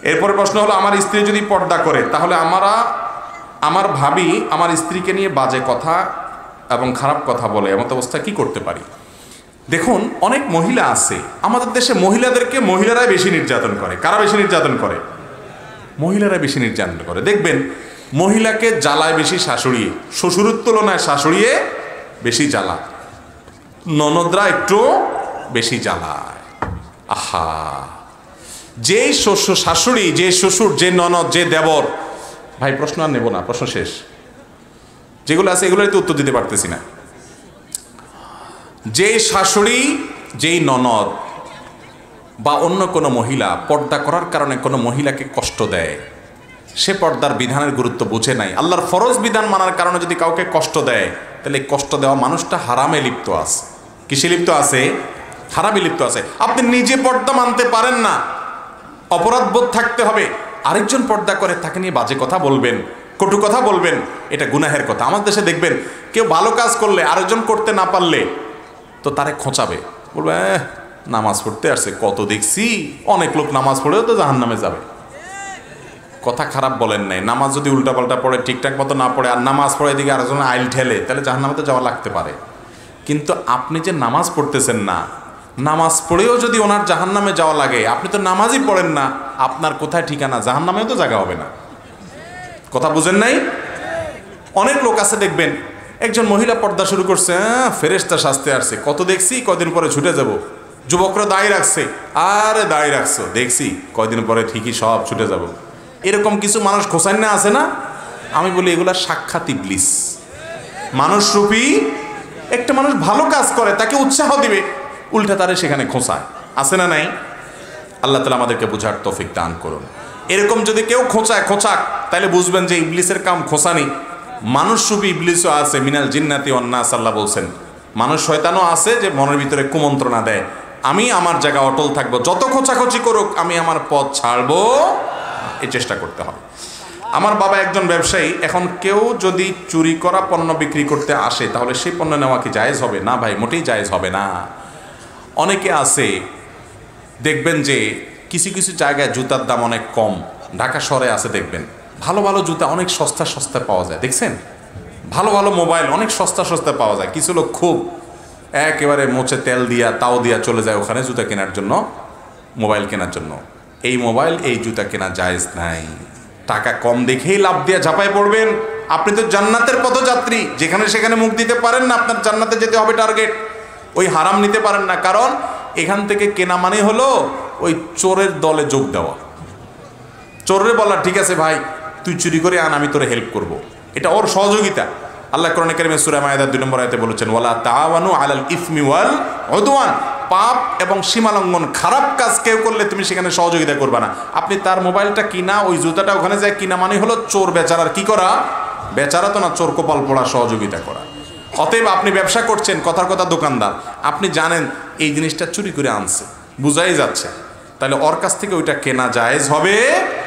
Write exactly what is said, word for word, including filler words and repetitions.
এরপরে প্রশ্ন হলো, আমার স্ত্রী যদি পর্দা করে তাহলে আমরা আমার ভাবি আমার স্ত্রীকে নিয়ে বাজে কথা এবং খারাপ কথা বলে, এমন অবস্থায় কি করতে পারি? দেখুন, অনেক মহিলা আছে আমাদের দেশে, মহিলাদেরকে মহিলারাই বেশি নির্যাতন করে। কারা বেশি নির্যাতন করে? মহিলারা বেশি নির্যাতন করে। দেখবেন মহিলাকে জ্বালায় বেশি শাশুড়ি, শ্বশুরের তুলনায় শাশুড়িয়ে বেশি জ্বালা, ননদরা একটু বেশি জ্বালায়। আহা, যে শ্বশুর শাশুড়ি, যে শ্বশুর, যে ননদ, যে দেবর, ভাই প্রশ্ন আর নেব না, প্রশ্ন শেষ। যেগুলো আছে এগুলোর তো উত্তর দিতে পারতেছি না। যে শাশুড়ি, যেই ননদ বা অন্য কোনো মহিলা পর্দা করার কারণে কোনো মহিলাকে কষ্ট দেয়, সে পর্দার বিধানের গুরুত্ব বুঝে নাই। আল্লাহর ফরজ বিধান মানার কারণে যদি কাউকে কষ্ট দেয়, তাহলে কষ্ট দেওয়া মানুষটা হারামে লিপ্ত আছে। কিসে লিপ্ত আছে? হারামে লিপ্ত আছে। আপনি নিজে পর্দা মানতে পারেন না, অপরাধ বোধ থাকতে হবে। আরেকজন পর্দা করে তাকে নিয়ে বাজে কথা বলবেন, কটু কথা বলবেন, এটা গুনাহের কথা। আমার দেশে দেখবেন কেউ ভালো কাজ করলে আরেকজন করতে না পারলে তো তারে খোঁচাবে, বলবে নামাজ পড়তে আসছে, কত দেখছি অনেক লোক নামাজ পড়েও তো জাহান্নামে যাবে। কথা খারাপ বলেন নাই, নামাজ যদি উল্টাপাল্টা পড়ে, ঠিকঠাক মতো না পড়ে, আর নামাজ পড়ে এদিকে আরেকজন আইল ঠেলে, তাহলে জাহান্নামে তো যাওয়া লাগতে পারে। কিন্তু আপনি যে নামাজ পড়তেছেন না, নামাজ পড়েও যদি ওনার জাহান্নামে যাওয়া লাগে, আপনি তো নামাজই পড়েন না, আপনার কোথায় ঠিকানা? জাহান্নামেও তো জায়গা হবে না। কথা বুঝেন নাই? অনেক লোক আছে দেখবেন, একজন মহিলা পর্দা শুরু করছে, হ্যাঁ ফেরেশতা শাস্তে আসছে, কত দেখছি, কয়দিন পরে ছুটে যাব। যুবকরা দায় রাখছে, আরে দায় রাখছো, দেখছি কয়দিন পরে ঠিকই সব ছুটে যাব। এরকম কিছু মানুষ খোঁচান না, আছে না? আমি বলি এগুলা সাক্ষাৎ ইবলিস। মানুষ রূপী একটা মানুষ ভালো কাজ করে, তাকে উৎসাহ দিবে, উল্টা তারে সেখানে খোঁচায়। আছে না নাই? আল্লাহ তাআলা আমাদেরকে বুঝার তৌফিক দান করুন। এরকম যদি কেউ খোঁচায়, খোঁচাক, তাহলে বুঝবেন যে ইবলিসের কাম খোঁচানি। মানুষ রূপী ইবলিসও আছে, মিনাল জিন্নাতি ওয়ান নাস, আল্লাহ বলছেন। মানুষ শয়তানও আছে যে মনের ভিতরে কুমন্ত্রণা দেয়। আমি আমার জায়গা অটল থাকবো, যত খোঁচাখোঁচি করুক আমি আমার পথ ছাড়বো, এই চেষ্টা করতে হবে। আমার বাবা একজন ব্যবসায়ী, এখন কেউ যদি চুরি করা পণ্য বিক্রি করতে আসে তাহলে সেই পণ্য নেওয়া কি জায়েজ হবে? না ভাই, মোটেই জায়েজ হবে না। অনেকে আছে দেখবেন যে কিছু কিছু জায়গায় জুতার দাম অনেক কম, ঢাকা শহরে আছে দেখবেন ভালো ভালো জুতা অনেক সস্তা সস্তা পাওয়া যায়, দেখছেন? ভালো ভালো মোবাইল অনেক সস্তা সস্তা পাওয়া যায়। কিছু লোক খুব একেবারে মোচে তেল দিয়া তাও দিয়া চলে যায় ওখানে জুতা কেনার জন্য, মোবাইল কেনার জন্য। এই মোবাইল এই জুতা কেনা জায়েজ নাই। টাকা কম দেখেই লাভ দিয়ে ঝাঁপায় পড়বেন। আপনি তো জান্নাতের পথযাত্রী, যেখানে সেখানে মুখ দিতে পারেন না, আপনার জান্নাতে যেতে হবে টার্গেট। ওই হারাম নিতে পারেন না, কারণ এখান থেকে কেনা মানে হলো ওই চোরের দলে যোগ দেওয়া। চোরের বলা ঠিক আছে ভাই তুই চুরি করে আন, আমি তোরে হেল্প করব, এটা ওর সহযোগিতা। আল্লাহ কোরআনে কারিমে সূরা মায়েদার দুই নম্বর আয়াতে বলেছেন, ওয়ালা তাআওয়ানু আলাল ইসমি ওয়াল উদওয়ান, পাপ এবং সীমালঙ্ঘন খারাপ কাজ কেউ করলে তুমি সেখানে সহযোগিতা করবে না। আপনি তার মোবাইলটা কিনা, ওই জুতাটা ওখানে যায় কিনা মানে হলো চোর বেচারার কি করা? বেচারা তো না, চোর কপাল পড়া, সহযোগিতা করা। অতএব আপনি ব্যবসা করছেন, কথার কথা দোকানদার, আপনি জানেন এই জিনিসটা চুরি করে আনছে, বুঝাই যাচ্ছে, তাহলে ওর কাছ থেকে ওইটা কেনা জায়েজ হবে